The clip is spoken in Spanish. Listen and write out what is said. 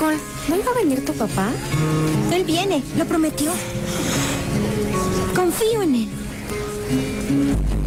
Amor, ¿no iba a venir tu papá? Él viene, lo prometió. Confío en él.